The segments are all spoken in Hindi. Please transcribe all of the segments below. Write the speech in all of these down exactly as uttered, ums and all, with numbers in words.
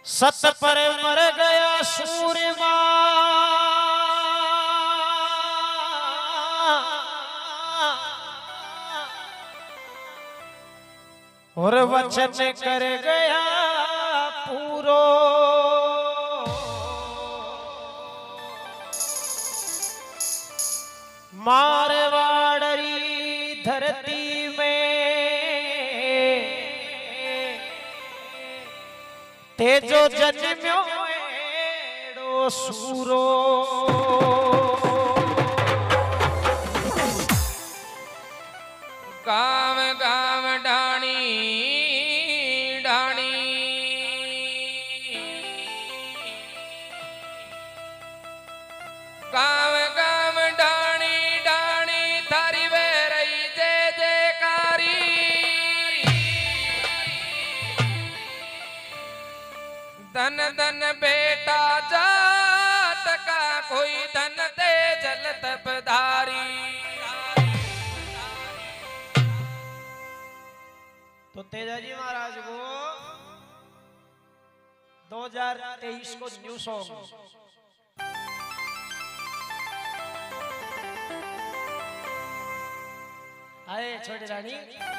सत पर मर गया सूरमा और वचन कर गया पूरो। मारवाड़ी धरती में तेजो जन्म्यो एड़ो सूरो। गाँव गाँव डाणी डाणी गाँव गाँव डाणी डाणी थारी वे रही जय जयकारी। धन धन बेटा जात का कोई धन दे जल तपधारी। तो तेजाजी महाराज को दो हज़ार तेईस को न्यू सॉन्ग आए छोटी रानी।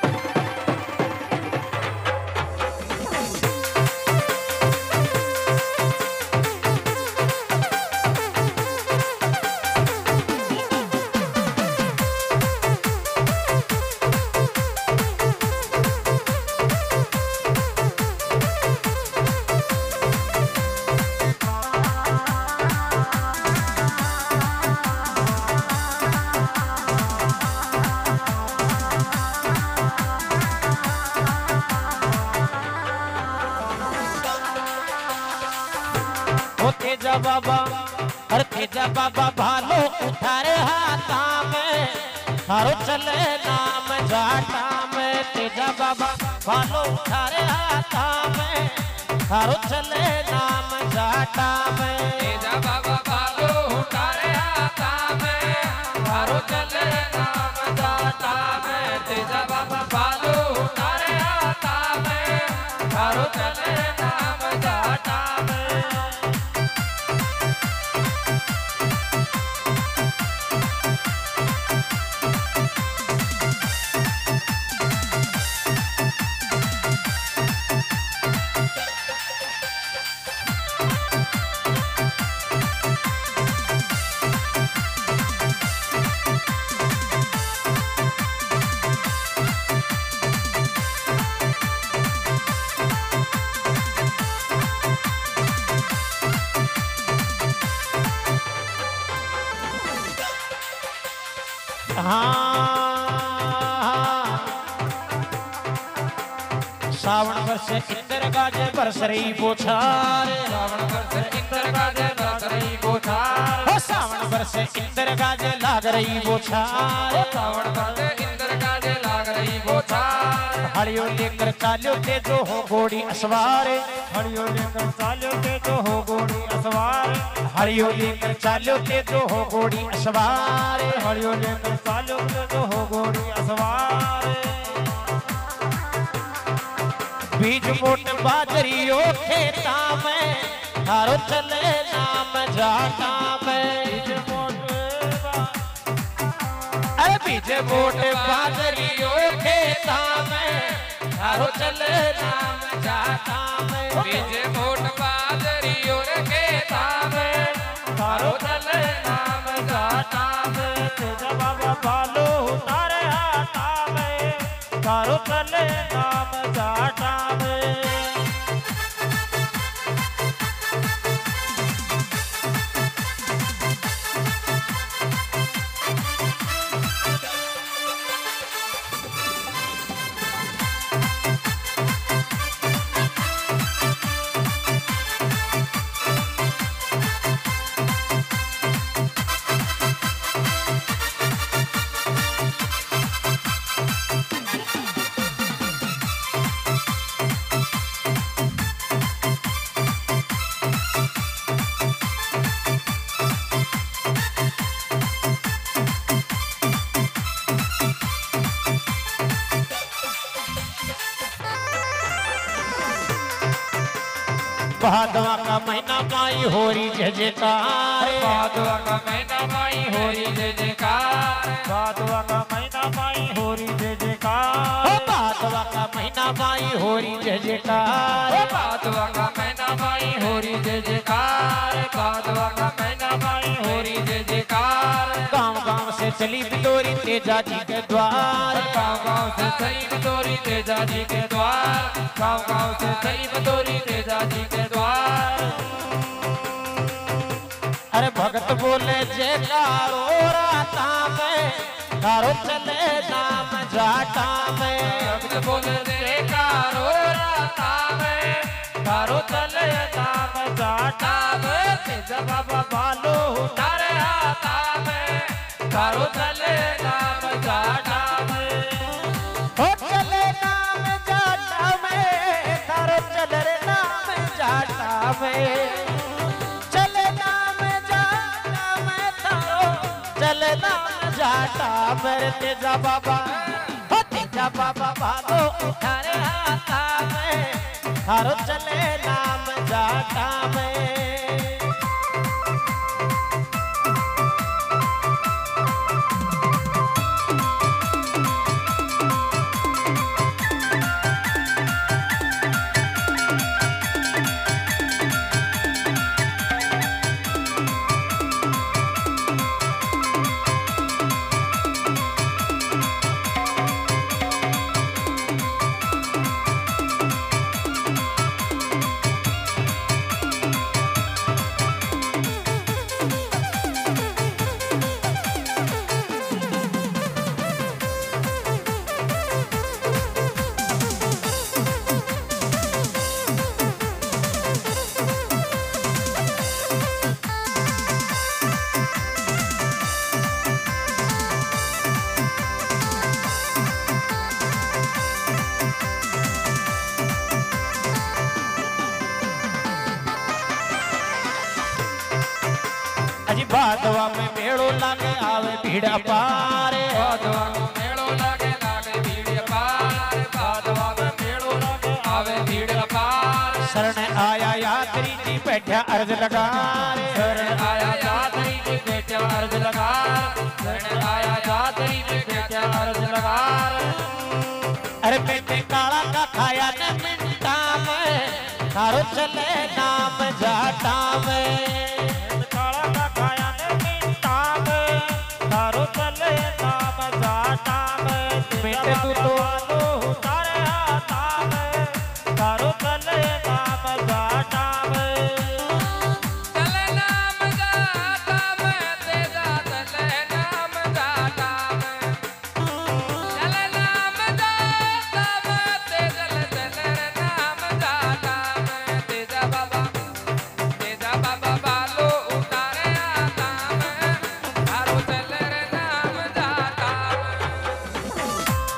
तेजा बाबा हर तेजा बाबा भालो उठारे हाथा में थारो चले नाम जाटा में। तेजा बाबा भालो उठारे हाथा में थारो चले नाम जाटा में। तेजा बाबा भालो उठारे हाथा में थारो चले नाम जाटा में। तेजा बाबा भालो उठारे हाथा में थारो चले नाम जाटा में। सावन वर्ष इंद्र गाजे बरस रही बोछार। सावन वर्ष इंद्र गाजे बरस रही बोछार। हो सावन वर्ष इंद्र गाजे लाग रही बोछार। सावन वर्ष इंद्र गाजे लाग रही बोछार। हड़ियो लेकर चालो तेजो हो घोड़ी असवार। हड़ियो लेकर चालो तेजो हो घोड़ी असवार। हड़ियो लेकर चालो तेजो हो घोड़ी असवार। हड़ियो लेकर चालो तेजो हो घोड़ी असवार। बीज मोट बाजरियो खेता में थारो चले नाम जाटा में। बीज मोट अरे बीज मोट बाजरियो खेता में थारो चले नाम जाटा में। बीज मोट बाजरियो खेता में थारो चले नाम जाटा में। तेजा बाबा भालो उतारे हाथा में थारो चले नाम जाटा में। भादवा का महीना माई होरी जय जयकार भादवा का महीना माई होरी जय जयकार भादवा का महीना माई होरी जय जयकार भादवा का महीना माई होरी जय जयकार भादवा का महीना माई होरी जय जयकार भादवा का महीना माई होरी जय जयकार गांव गांव से चली बिलोरी तेजा जी के द्वार गाँव गाँव से चली बिलोरी तेजा जी के द्वार गाँव गाँव से चली बिलोरी तेजा जी के द्वार अरे भगत बोले जयकारो राता में तारो चले नाम जाटा में भगत बोले जयकारो राता में तारो चले नाम जाटा में तेजा बाबा बालो तारे हाथा में तारो चले नाम जाटा में हो चले नाम जाटा में तारो चले रे नाम जाटा में चले नाम जाटा में तारो चले नाम जाटा मेरे तेजा बाबा हो तेजा बाबा बालो उठारे हाथा में तारो चले नाम जाटा में अजी भादवा में मेड़ो लागे आवे भीड़ अपारे भादवा में मेड़ो लागे लागे भीड़ अपार भादवा में मेड़ो लागे आवे भीड़ अपार शरण आया यात्री जी बैठा अर्ज लगा रे शरण आया यात्री जी बैठा अर्ज लगा शरण आया यात्री जी बैठा अर्ज लगा अरे बेटे काला का खाया न मिंटा में थारो चले नाम जाटा में काला का खाया ने मिंटा में तारो चले नाम जाटा में बेटे तू तो बालो तारे हाथा में तारो चले नाम जाटा में चले नाम जाटा में तेजा चले नाम जाटा में चले नाम जाटा में तेजा चले नाम जाटा में तेजा बाबा तेजा बाबा बालो उतारे आता में तारो चले नाम जाटा में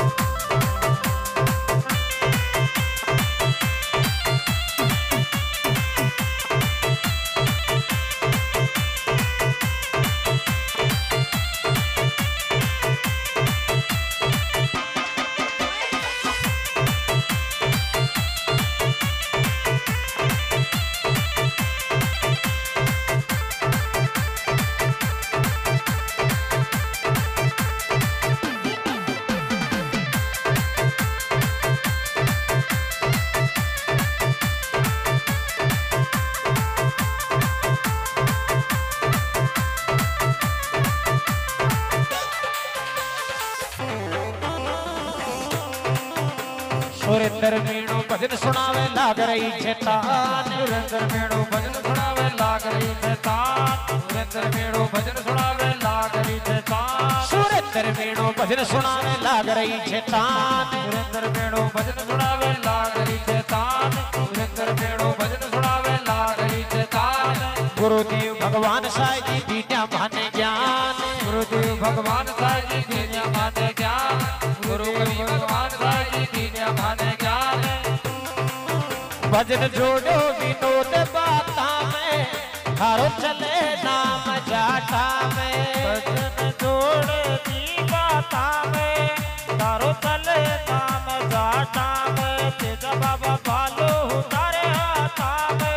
सुरेंद्र मीणो भजन सुनावे लाग रही चेतान सुरेंद्र मेड़ो भजन सुनावे लाग रही है तान सुरेंद्र मेड़ो भजन सुनावे लाग रही है तान सुरेंद्र मीणो भजन सुनावे लाग रही चेतान सुरेंद्र मेड़ो भजन सुनावे लाग रही है तान सुरेंद्र मेड़ो भजन सुनावे लाग रही है तान गुरुदेव भगवान साईं जी दीन्या माने ज्ञान गुरुदेव भगवान साईं जी दीन्या माने ज्ञान गुरु कवि भगवान साईं जी दीन्या माने ज्ञान भजन जोड़ो विनोद बाता में थारो चले नाम जाटा में भजन जोड़ दी बाता में तारो चले नाम जाटा में तेजा बाबा बालो तारे हाथा में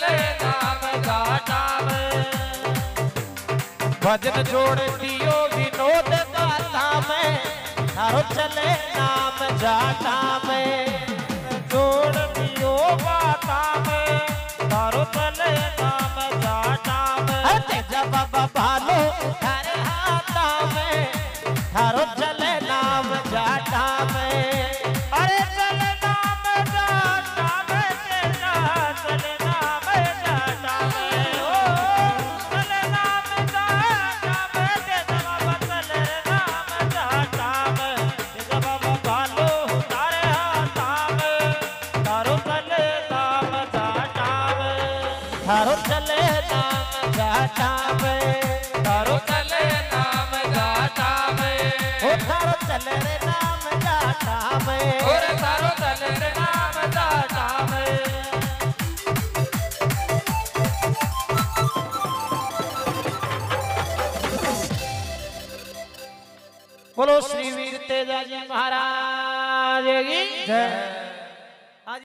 चले नाम जाटा में भजन जोड़ दियो विनोद गाथा में थारो चले नाम जाटा में जोड़ दियो गाथा में थारो चले नाम जाटा में तेजा बाबा भालो उठारे हाथा में थारो चले नाम जाटा में अरे चले नाम जाटा में तेजा चले नाम जाटा में ओ चले नाम जाटा में तेजा बाबा चले नाम जाटा में तेजा बाबा भालो उठारे हाथा में थारो चले नाम जाटा में थारो चले नाम जाटा में थारो चले नाम जाटा में ओ थारो चले रे नाम जाटा में और थारो चले रे नाम जाटा में बोलो श्री वीर तेजाजी महाराज की जय।